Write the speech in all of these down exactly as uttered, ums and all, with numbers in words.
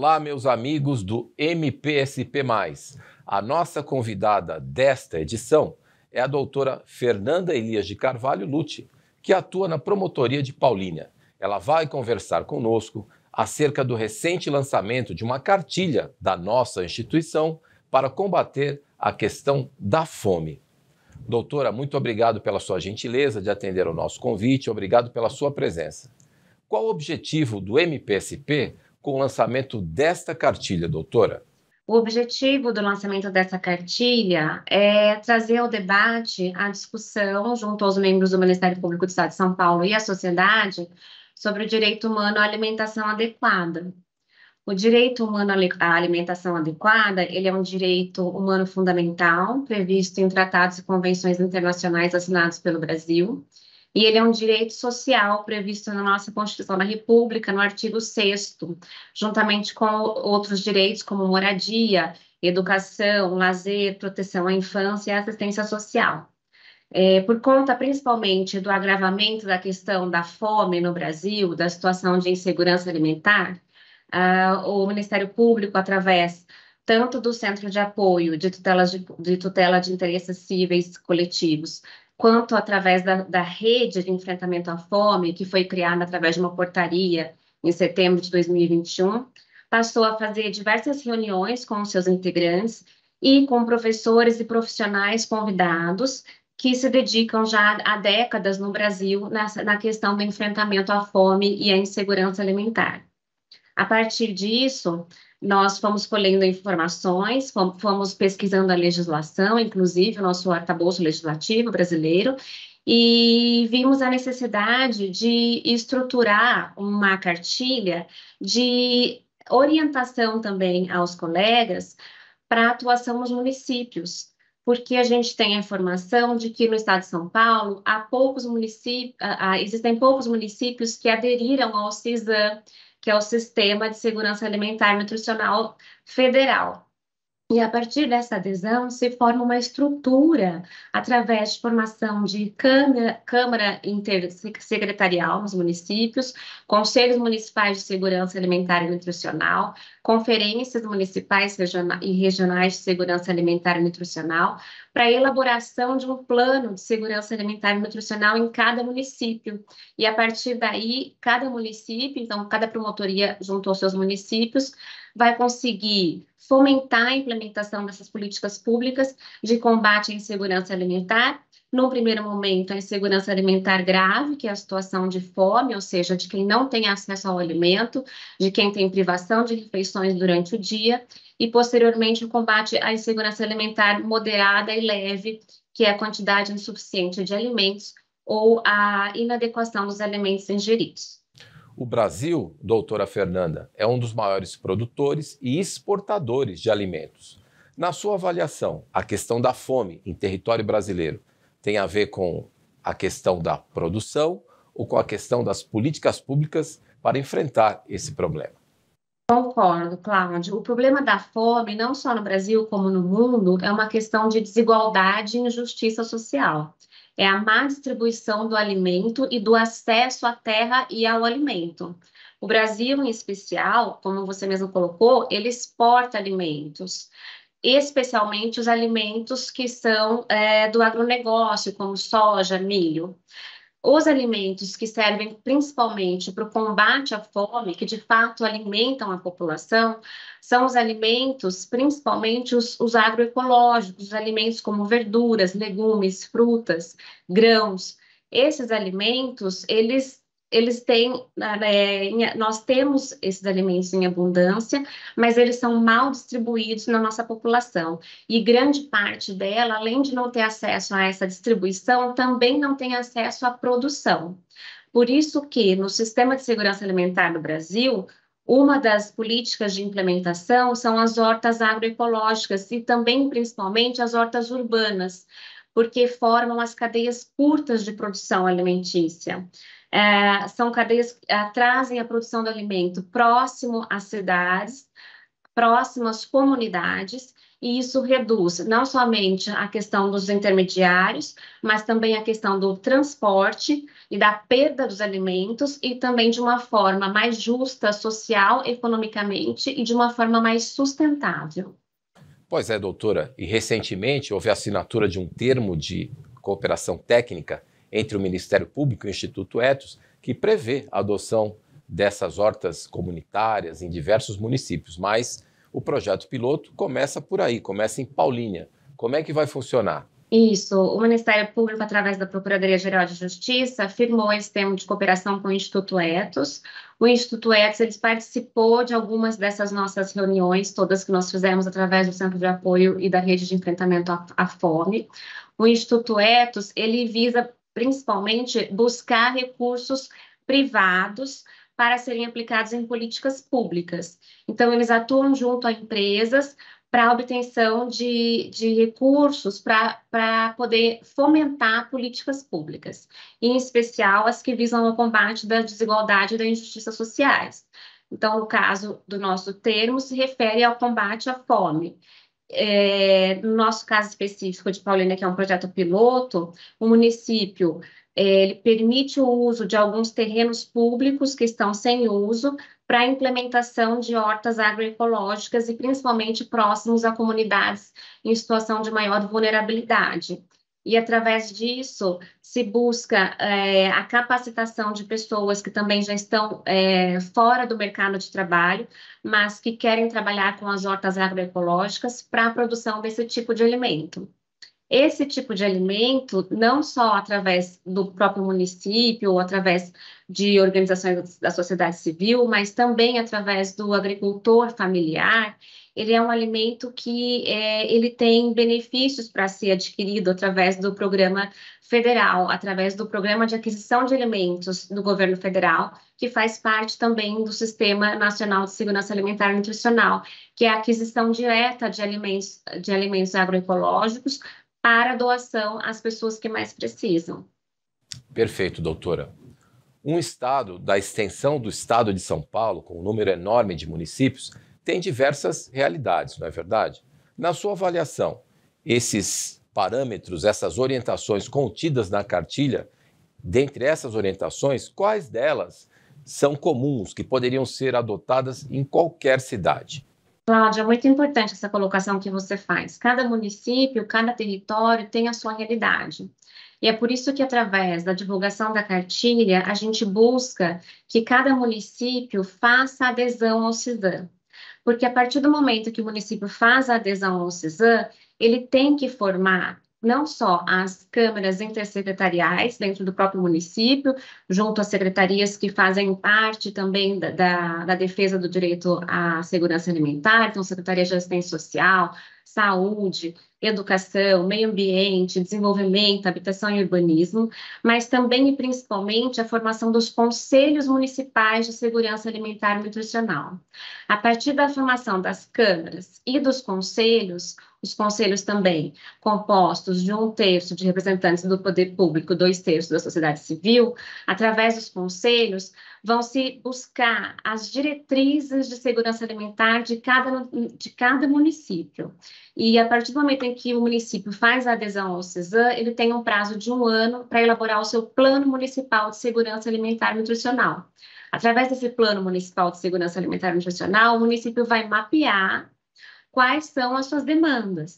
Olá, meus amigos do M P S P mais. A nossa convidada desta edição é a doutora Fernanda Elias de Carvalho Lucci, que atua na Promotoria de Paulínia. Ela vai conversar conosco acerca do recente lançamento de uma cartilha da nossa instituição para combater a questão da fome. Doutora, muito obrigado pela sua gentileza de atender ao nosso convite, obrigado pela sua presença. Qual o objetivo do M P S P com o lançamento desta cartilha, doutora? O objetivo do lançamento dessa cartilha é trazer ao debate, a discussão, junto aos membros do Ministério Público do Estado de São Paulo e à sociedade, sobre o direito humano à alimentação adequada. O direito humano à alimentação adequada, ele é um direito humano fundamental, previsto em tratados e convenções internacionais assinados pelo Brasil, e ele é um direito social previsto na nossa Constituição da República, no artigo sexto, juntamente com outros direitos como moradia, educação, lazer, proteção à infância e assistência social. É, por conta principalmente do agravamento da questão da fome no Brasil, da situação de insegurança alimentar, ah, o Ministério Público, através tanto do Centro de Apoio de, tutelas de, de tutela de interesses cíveis coletivos, quanto através da, da rede de enfrentamento à fome, que foi criada através de uma portaria em setembro de dois mil e vinte e um, passou a fazer diversas reuniões com os seus integrantes e com professores e profissionais convidados que se dedicam já há décadas no Brasil nessa, na questão do enfrentamento à fome e à insegurança alimentar. A partir disso, nós fomos colhendo informações, fomos pesquisando a legislação, inclusive o nosso arcabouço legislativo brasileiro, e vimos a necessidade de estruturar uma cartilha de orientação também aos colegas para a atuação nos municípios, porque a gente tem a informação de que no estado de São Paulo há poucos municípios, existem poucos municípios que aderiram ao CISAM, que é o Sistema de Segurança Alimentar e Nutricional Federal. E a partir dessa adesão se forma uma estrutura através de formação de câmara, câmara intersecretarial nos municípios, conselhos municipais de segurança alimentar e nutricional, conferências municipais e regionais de segurança alimentar e nutricional, para a elaboração de um plano de segurança alimentar e nutricional em cada município. E a partir daí, cada município, então cada promotoria junto aos seus municípios, vai conseguir fomentar a implementação dessas políticas públicas de combate à insegurança alimentar. No primeiro momento, a insegurança alimentar grave, que é a situação de fome, ou seja, de quem não tem acesso ao alimento, de quem tem privação de refeições durante o dia, e posteriormente o combate à insegurança alimentar moderada e leve, que é a quantidade insuficiente de alimentos ou a inadequação dos alimentos ingeridos. O Brasil, doutora Fernanda, é um dos maiores produtores e exportadores de alimentos. Na sua avaliação, a questão da fome em território brasileiro tem a ver com a questão da produção ou com a questão das políticas públicas para enfrentar esse problema? Concordo, Cláudio. O problema da fome, não só no Brasil como no mundo, é uma questão de desigualdade e injustiça social. É a má distribuição do alimento e do acesso à terra e ao alimento. O Brasil, em especial, como você mesmo colocou, ele exporta alimentos, especialmente os alimentos que são é, do agronegócio, como soja, milho. Os alimentos que servem principalmente para o combate à fome, que de fato alimentam a população, são os alimentos, principalmente os, os agroecológicos, os alimentos como verduras, legumes, frutas, grãos. Esses alimentos, eles, eles têm, é, nós temos esses alimentos em abundância, mas eles são mal distribuídos na nossa população. E grande parte dela, além de não ter acesso a essa distribuição, também não tem acesso à produção. Por isso que, no Sistema de Segurança Alimentar do Brasil, uma das políticas de implementação são as hortas agroecológicas e também, principalmente, as hortas urbanas, porque formam as cadeias curtas de produção alimentícia. É, são cadeias que é, trazem a produção do alimento próximo às cidades, próximo às comunidades, e isso reduz não somente a questão dos intermediários, mas também a questão do transporte e da perda dos alimentos, e também de uma forma mais justa, social, economicamente, e de uma forma mais sustentável. Pois é, doutora, e recentemente houve a assinatura de um termo de cooperação técnica entre o Ministério Público e o Instituto Ethos, que prevê a adoção dessas hortas comunitárias em diversos municípios, mas o projeto piloto começa por aí, começa em Paulínia. Como é que vai funcionar? Isso, o Ministério Público, através da Procuradoria-Geral de Justiça, firmou esse termo de cooperação com o Instituto Ethos. O Instituto Ethos ele participou de algumas dessas nossas reuniões, todas que nós fizemos através do Centro de Apoio e da Rede de Enfrentamento à, à Fome. O Instituto Ethos ele visa principalmente buscar recursos privados para serem aplicados em políticas públicas. Então, eles atuam junto a empresas para a obtenção de, de recursos para poder fomentar políticas públicas, em especial as que visam o combate da desigualdade e da injustiça sociais. Então, o caso do nosso termo se refere ao combate à fome. É, no nosso caso específico de Paulínia, que é um projeto piloto, o município é, ele permite o uso de alguns terrenos públicos que estão sem uso para a implementação de hortas agroecológicas e principalmente próximos a comunidades em situação de maior vulnerabilidade. E, através disso, se busca é, a capacitação de pessoas que também já estão é, fora do mercado de trabalho, mas que querem trabalhar com as hortas agroecológicas para a produção desse tipo de alimento. Esse tipo de alimento, não só através do próprio município, ou através de organizações da sociedade civil, mas também através do agricultor familiar, ele é um alimento que é, ele tem benefícios para ser adquirido através do programa federal, através do programa de aquisição de alimentos do governo federal, que faz parte também do Sistema Nacional de Segurança Alimentar e Nutricional, que é a aquisição direta de alimentos, de alimentos agroecológicos para doação às pessoas que mais precisam. Perfeito, doutora. Um estado da extensão do estado de São Paulo, com um número enorme de municípios, tem diversas realidades, não é verdade? Na sua avaliação, esses parâmetros, essas orientações contidas na cartilha, dentre essas orientações, quais delas são comuns, que poderiam ser adotadas em qualquer cidade? Cláudia, é muito importante essa colocação que você faz. Cada município, cada território tem a sua realidade. E é por isso que, através da divulgação da cartilha, a gente busca que cada município faça adesão ao CISAM. Porque a partir do momento que o município faz a adesão ao CISAM, ele tem que formar não só as câmaras intersecretariais dentro do próprio município, junto às secretarias que fazem parte também da, da, da defesa do direito à segurança alimentar, então Secretaria de Assistência Social, Saúde, Educação, Meio Ambiente, Desenvolvimento, Habitação e Urbanismo, mas também e principalmente a formação dos conselhos municipais de segurança alimentar e nutricional. A partir da formação das câmaras e dos conselhos, os conselhos também compostos de um terço de representantes do poder público, dois terços da sociedade civil, através dos conselhos, vão se buscar as diretrizes de segurança alimentar de cada, de cada município. E a partir do momento em que o município faz a adesão ao CISAM, ele tem um prazo de um ano para elaborar o seu Plano Municipal de Segurança Alimentar e Nutricional. Através desse Plano Municipal de Segurança Alimentar e Nutricional, o município vai mapear quais são as suas demandas.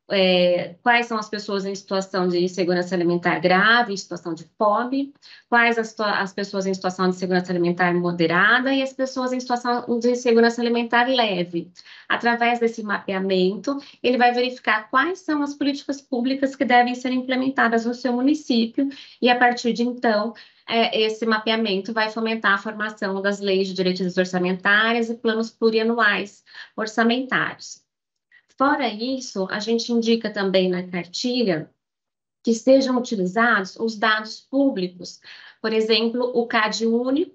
É, quais são as pessoas em situação de insegurança alimentar grave, em situação de fome, quais as, as pessoas em situação de insegurança alimentar moderada e as pessoas em situação de insegurança alimentar leve. Através desse mapeamento, ele vai verificar quais são as políticas públicas que devem ser implementadas no seu município e, a partir de então, é, esse mapeamento vai fomentar a formação das leis de diretrizes orçamentárias e planos plurianuais orçamentários. Fora isso, a gente indica também na cartilha que sejam utilizados os dados públicos, por exemplo, o CAD único,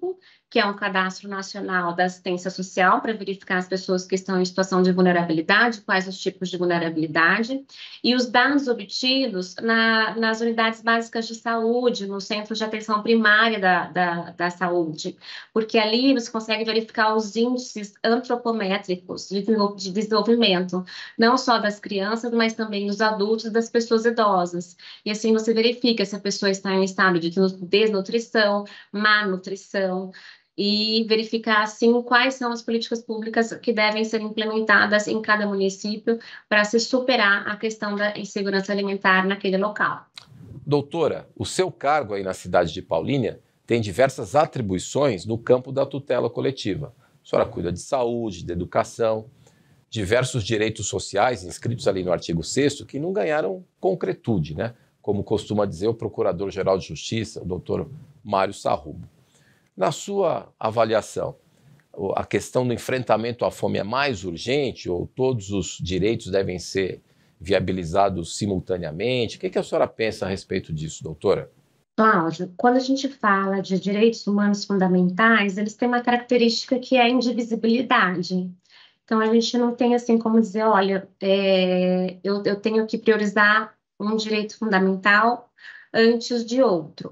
que é um cadastro nacional da assistência social para verificar as pessoas que estão em situação de vulnerabilidade, quais os tipos de vulnerabilidade, e os dados obtidos na, nas unidades básicas de saúde, no centro de atenção primária da, da, da saúde, porque ali você consegue verificar os índices antropométricos de, de desenvolvimento, não só das crianças, mas também dos adultos e das pessoas idosas. E assim você verifica se a pessoa está em estado de desnutrição, má nutrição, e verificar, assim, quais são as políticas públicas que devem ser implementadas em cada município para se superar a questão da insegurança alimentar naquele local. Doutora, o seu cargo aí na cidade de Paulínia tem diversas atribuições no campo da tutela coletiva. A senhora cuida de saúde, de educação, diversos direitos sociais inscritos ali no artigo sexto que não ganharam concretude, né? Como costuma dizer o Procurador-Geral de Justiça, o doutor Mário Sarrubo. Na sua avaliação, a questão do enfrentamento à fome é mais urgente ou todos os direitos devem ser viabilizados simultaneamente? O que, que a senhora pensa a respeito disso, doutora? Cláudio, quando a gente fala de direitos humanos fundamentais, eles têm uma característica que é a indivisibilidade. Então, a gente não tem assim como dizer, olha, é, eu, eu tenho que priorizar um direito fundamental antes de outro.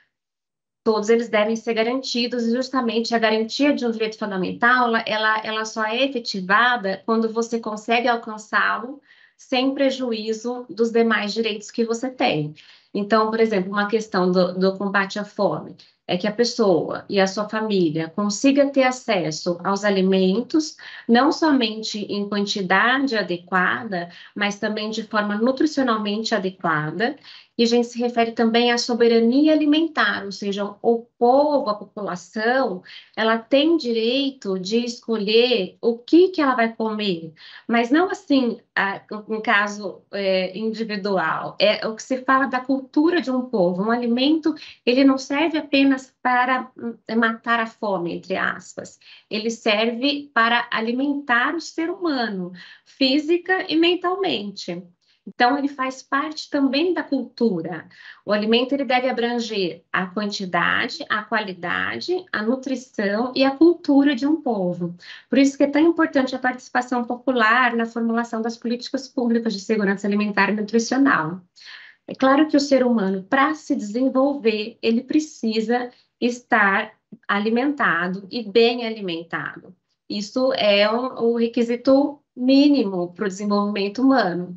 Todos eles devem ser garantidos, e justamente a garantia de um direito fundamental, ela, ela, ela só é efetivada quando você consegue alcançá-lo sem prejuízo dos demais direitos que você tem. Então, por exemplo, uma questão do, do combate à fome é que a pessoa e a sua família consiga ter acesso aos alimentos, não somente em quantidade adequada, mas também de forma nutricionalmente adequada. E a gente se refere também à soberania alimentar, ou seja, o povo, a população, ela tem direito de escolher o que, que ela vai comer, mas não assim, em caso é, individual, é o que se fala da cultura de um povo. Um alimento, ele não serve apenas para matar a fome, entre aspas, ele serve para alimentar o ser humano, física e mentalmente. Então, ele faz parte também da cultura. O alimento ele deve abranger a quantidade, a qualidade, a nutrição e a cultura de um povo. Por isso que é tão importante a participação popular na formulação das políticas públicas de segurança alimentar e nutricional. É claro que o ser humano, para se desenvolver, ele precisa estar alimentado e bem alimentado. Isso é um, um requisito mínimo para o desenvolvimento humano.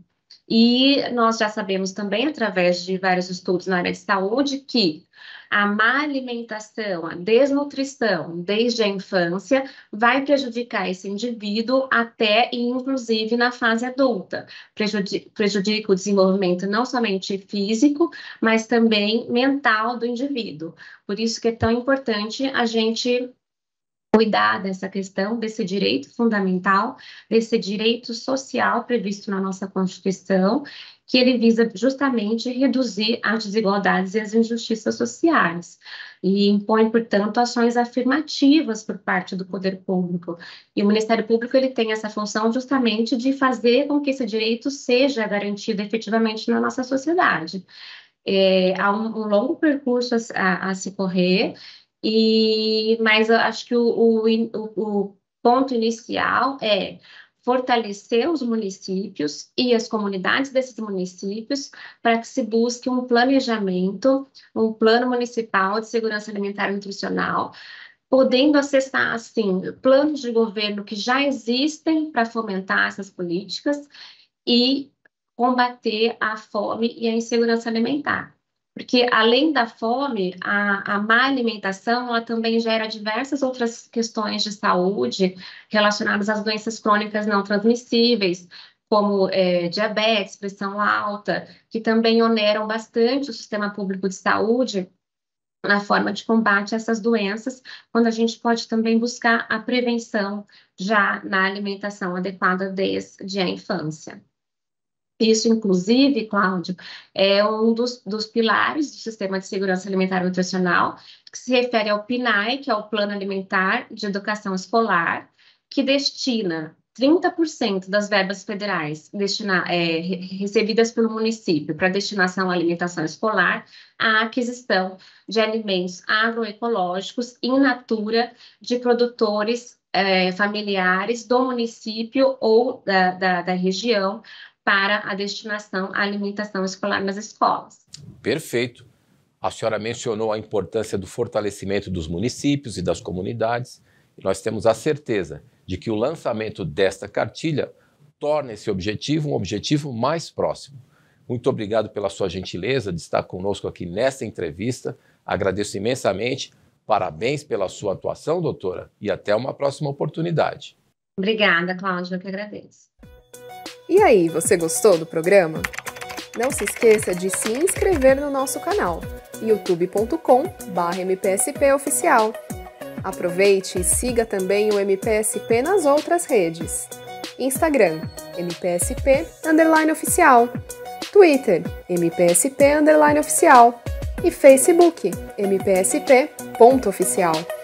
E nós já sabemos também, através de vários estudos na área de saúde, que a má alimentação, a desnutrição desde a infância vai prejudicar esse indivíduo até e inclusive na fase adulta. Prejudica, prejudica o desenvolvimento não somente físico, mas também mental do indivíduo. Por isso que é tão importante a gente cuidar dessa questão, desse direito fundamental, desse direito social previsto na nossa Constituição, que ele visa justamente reduzir as desigualdades e as injustiças sociais, e impõe, portanto, ações afirmativas por parte do poder público. E o Ministério Público ele tem essa função justamente de fazer com que esse direito seja garantido efetivamente na nossa sociedade. É, há um, um longo percurso a, a, a se correr, e, mas eu acho que o, o, o ponto inicial é fortalecer os municípios e as comunidades desses municípios para que se busque um planejamento, um plano municipal de segurança alimentar e nutricional, podendo acessar, assim, planos de governo que já existem para fomentar essas políticas e combater a fome e a insegurança alimentar. Porque, além da fome, a, a má alimentação ela também gera diversas outras questões de saúde relacionadas às doenças crônicas não transmissíveis, como é, diabetes, pressão alta, que também oneram bastante o sistema público de saúde na forma de combate a essas doenças, quando a gente pode também buscar a prevenção já na alimentação adequada desde a infância. Isso, inclusive, Cláudio, é um dos, dos pilares do Sistema de Segurança Alimentar e Nutricional, que se refere ao PNAE, que é o Plano Alimentar de Educação Escolar, que destina trinta por cento das verbas federais destina, é, recebidas pelo município para destinação à alimentação escolar, à aquisição de alimentos agroecológicos in natura de produtores é, familiares do município ou da, da, da região para a destinação à alimentação escolar nas escolas. Perfeito. A senhora mencionou a importância do fortalecimento dos municípios e das comunidades, e nós temos a certeza de que o lançamento desta cartilha torna esse objetivo um objetivo mais próximo. Muito obrigado pela sua gentileza de estar conosco aqui nessa entrevista. Agradeço imensamente. Parabéns pela sua atuação, doutora, e até uma próxima oportunidade. Obrigada, Cláudia, eu que agradeço. E aí, você gostou do programa? Não se esqueça de se inscrever no nosso canal, youtube ponto com barra M P S P Oficial. Aproveite e siga também o M P S P nas outras redes. Instagram, M P S P underline oficial. Twitter, M P S P underline oficial. E Facebook, M P S P ponto oficial.